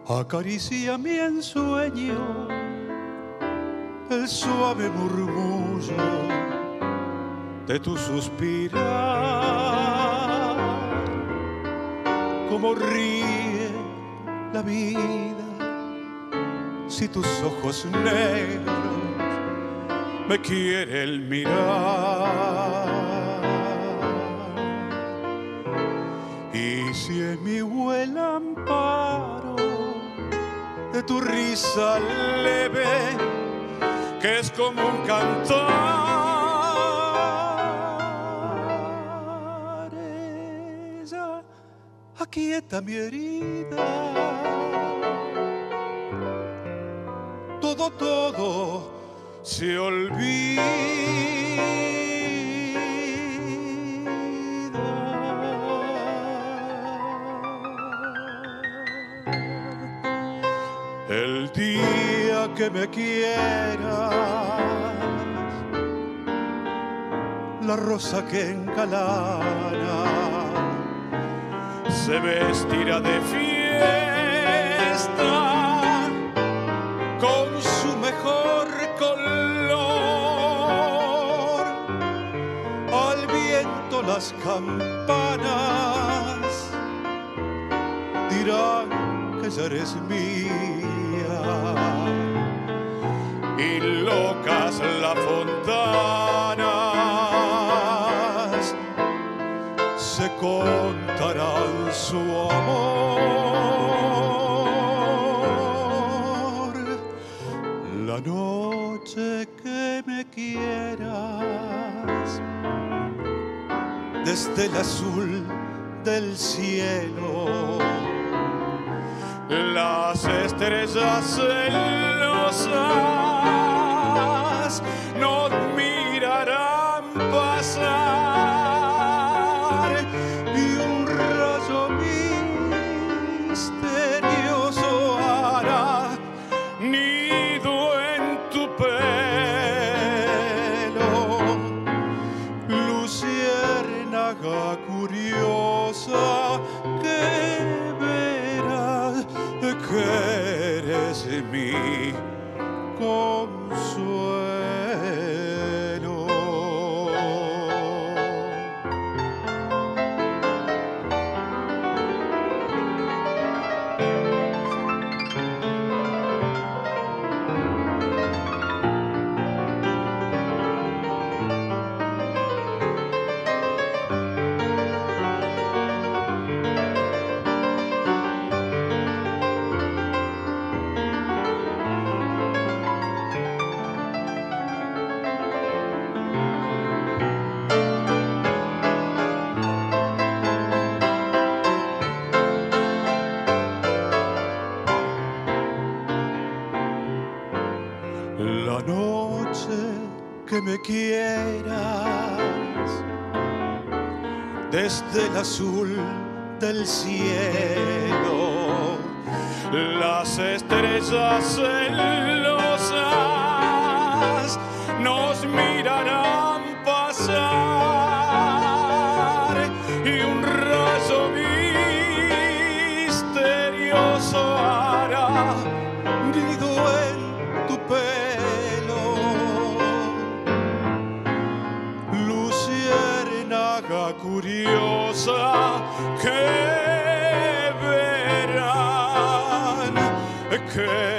Acaricia mi ensueño el suave murmullo de tu suspirar, como ríe la vida si tus ojos negros me quieren mirar. Y si en mi vuelo amparo de tu risa leve, que es como un cantar, ella aquieta mi herida. Todo se olvida. El día que me quieras, la rosa que encalana se vestirá de fiesta con su mejor color. Al viento las campanas dirán que ya eres mía, y locas las fontanas se contarán su amor. La noche que me quieras, desde el azul del cielo, las estrellas celosas nos mirarán pasar, y un rayo misterioso hará nido en tu pelo. Luciérnaga curiosa, que verás que eres mi consuelo. La noche que me quieras, desde el azul del cielo, las estrellas celosas nos mirarán pasar, y un rayo misterioso hará nido en tu pelo. Luciérnaga curiosa, que verán que